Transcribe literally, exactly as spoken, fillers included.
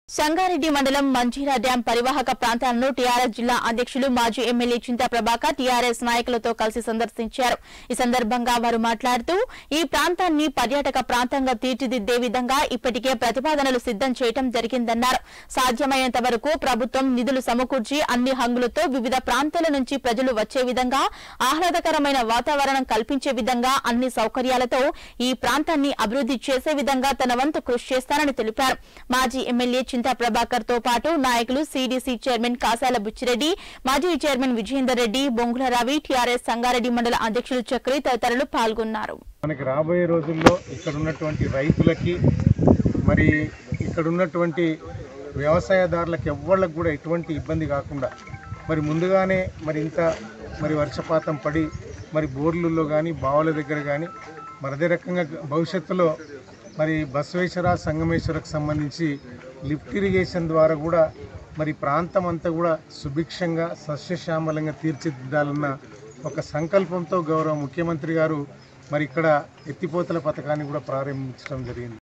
సంగారెడ్డి మండలం మంజీరా డ్యాం పరివాహక ప్రాంతాలను టీఆర్ఎస్ జిల్లా అధ్యక్షులు మాజీ ఎమ్మెల్యే చింతా ప్రభాకర్ టీఆర్ఎస్ నాయకులతో కలిసి సందర్శించారు। ఈ సందర్భంగా వారు మాట్లాడుతూ ఈ ప్రాంతాన్ని పర్యాటక ప్రాంతంగా తీర్చిదిద్దే విధంగా ఇప్పటికే ప్రతిపాదనలు సిద్ధం చేయడం జరిగిందన్నారు। సాధ్యమైనంత వరకు ప్రభుత్వం నిధులు సమకూర్చి అన్ని హంగులతో వివిధ ప్రాంతాల నుంచి ప్రజలు వచ్చే విధంగా ఆహ్లాదకరమైన వాతావరణం కల్పించే విధంగా అన్ని సౌకర్యాలతో ఈ ప్రాంతాన్ని అభివృద్ధి చేసే విధంగా తన వంతు కృషి చేస్తానని తెలిపారు। మాజీ ఎమ్మెల్యే చింతా ప్రభాకర్ తో పాటు నాయకులు సీడీసీ చైర్మన్ కాసాల బుచ్చిరెడ్డి, మాజీ చైర్మన్ విజయేందర్ రెడ్డి, బొంగుల రవి, టీఆర్ఎస్ సంగారెడ్డి మండల అధ్యక్షులు చక్రి తదితరులు పాల్గొన్నారు। మనకి రాబోయే రోజుల్లో ఇక్కడ ఉన్నటువంటి రైతులకి మరి ఇక్కడ ఉన్నటువంటి వ్యవసాయదారులకు ఎవ్వళ్ళకు కూడా ఎటువంటి ఇబ్బంది కాకుండా మరి ముందుగానే మరి ఇంత మరి వర్షపాతం పడి మరి బోర్లలో కానీ బావుల దగ్గర కానీ మరి అదే రకంగా భవిష్యత్తులో మరి బసవేశ్వర సంగమేశ్వరకు సంబంధించి లిఫ్ట్ ఇరిగేషన్ ద్వారా కూడా మరి ప్రాంతం అంతా కూడా సుభిక్షంగా సస్యశ్యామలంగా తీర్చిదిద్దాలన్న ఒక సంకల్పంతో గౌరవ ముఖ్యమంత్రి గారు మరి ఇక్కడ ఎత్తిపోతల పథకాన్ని కూడా ప్రారంభించడం జరిగింది।